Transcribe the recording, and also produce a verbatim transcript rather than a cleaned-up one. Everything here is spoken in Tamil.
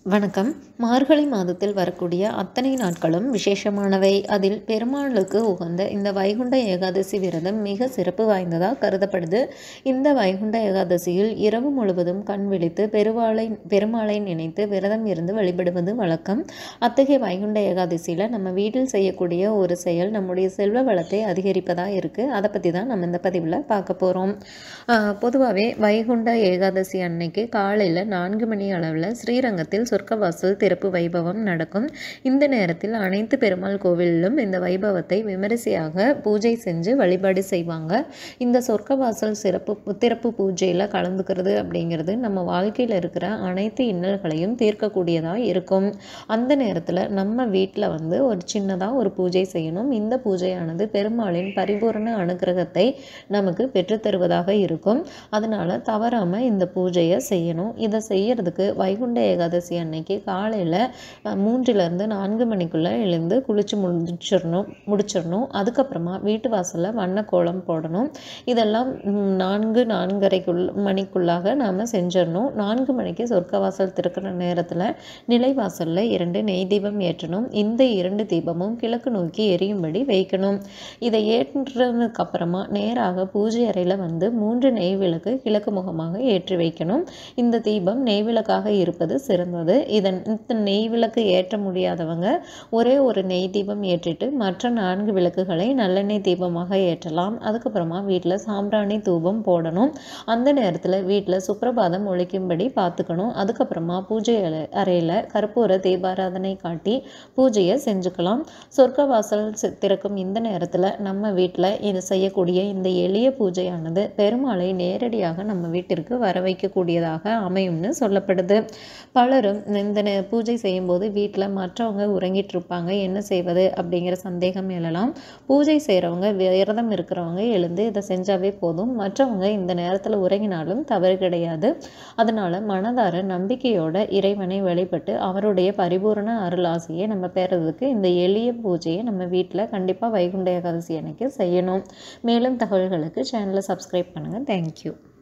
வணக்கம். மார்கழி மாதத்தில் வரக்கூடிய அத்தனை நாட்களும் விசேஷமானவை. அதில் பெருமாளுக்கு உகந்த இந்த வைகுண்ட ஏகாதசி விரதம் மிக சிறப்பு வாய்ந்ததாக கருதப்படுது. இந்த வைகுண்ட ஏகாதசியில் இரவு முழுவதும் கண் விழித்து பெருவாளை பெருமாளை நினைத்து விரதம் இருந்து வழிபடுவது வழக்கம். அத்தகைய வைகுண்ட ஏகாதசியில் நம்ம வீட்டில் செய்யக்கூடிய ஒரு செயல் நம்முடைய செல்வ வளத்தை அதிகரிப்பதாக இருக்குது. அதை பற்றி தான் நம்ம இந்த பதிவில் பார்க்க போகிறோம். பொதுவாகவே வைகுண்ட ஏகாதசி அன்னைக்கு காலையில் நான்கு மணி அளவில் ஸ்ரீரங்கத்தில் சொர்க்கவாசல் திறப்பு வைபவம் நடக்கும். இந்த நேரத்தில் அனைத்து பெருமாள் கோவிலிலும் இந்த வைபவத்தை விமரிசையாக பூஜை செஞ்சு வழிபாடு செய்வாங்க. இந்த சொர்க்கவாசல் சிறப்பு திறப்பு பூஜையில் கலந்துக்கிறது அப்படிங்கிறது நம்ம வாழ்க்கையில் இருக்கிற அனைத்து இன்னல்களையும் தீர்க்கக்கூடியதாக இருக்கும். அந்த நேரத்தில் நம்ம வீட்டில் வந்து ஒரு சின்னதாக ஒரு பூஜை செய்யணும். இந்த பூஜையானது பெருமாளின் பரிபூரண அனுகிரகத்தை நமக்கு பெற்றுத்தருவதாக இருக்கும். அதனால் தவறாமல் இந்த பூஜையை செய்யணும். இதை செய்யறதுக்கு வைகுண்ட ஏகாதசி அன்னைக்கு காலையில் மூன்றிலிருந்து நான்கு மணிக்குள்ளே எழுந்து குளிச்சு முடிச்சிடணும் முடிச்சிடணும் அதுக்கப்புறமா வீட்டு வாசலில் வண்ண கோலம் போடணும். இதெல்லாம் நான்கு நான்கரைக்குள் மணிக்குள்ளாக நாம் செஞ்சிடணும். நான்கு மணிக்கு சொர்க்கவாசல் திறக்கிற நேரத்தில் நிலைவாசலில் இரண்டு நெய் தீபம் ஏற்றணும். இந்த இரண்டு தீபமும் கிழக்கு நோக்கி எரியும்படி வைக்கணும். இதை ஏற்றதுக்கு அப்புறமா நேராக பூஜை அறையில் வந்து மூன்று நெய் விளக்கு கிழக்கு முகமாக ஏற்றி வைக்கணும். இந்த தீபம் நெய் விளக்காக இருப்பது சிறந்தது. இதன் இந்த நெய் விளக்கு ஏற்ற முடியாதவங்க ஒரே ஒரு நெய் தீபம் ஏற்றிட்டு மற்ற நான்கு விளக்குகளை நல்லெண்ணெய் தீபமாக ஏற்றலாம். அதுக்கப்புறமா வீட்டில் சாம்பிராணி தூபம் போடணும். அந்த நேரத்தில் வீட்டில் சுப்பிரபாதம் ஒழிக்கும்படி பார்த்துக்கணும். அதுக்கப்புறமா பூஜை அறையில் கற்பூர தீபாராதனை காட்டி பூஜையை செஞ்சுக்கலாம். சொர்க்கவாசல் திறக்கும் இந்த நேரத்தில் நம்ம வீட்டில் இது செய்யக்கூடிய இந்த எளிய பூஜையானது பெருமாளை நேரடியாக நம்ம வீட்டிற்கு வர வைக்கக்கூடியதாக அமையும்னு சொல்லப்படுது. பலரும் இந்த பூஜை செய்யும்போது வீட்டில் மற்றவங்க உறங்கிட்டு இருப்பாங்க, என்ன செய்வது அப்படிங்கிற சந்தேகம் எழலாம். பூஜை செய்கிறவங்க விரதம் இருக்கிறவங்க எழுந்து இதை செஞ்சாவே போதும். மற்றவங்க இந்த நேரத்தில் உறங்கினாலும் தவறு கிடையாது. அதனால் மனதார நம்பிக்கையோட இறைவனை வழிபட்டு அவருடைய பரிபூரண அருளாசியை நம்ம பெறதுக்கு இந்த எளிய பூஜையை நம்ம வீட்டில் கண்டிப்பாக வைகுண்ட ஏகாதசி அன்னைக்கு செய்யணும். மேலும் தகவல்களுக்கு சேனலை சப்ஸ்கிரைப் பண்ணுங்கள். தேங்க்யூ.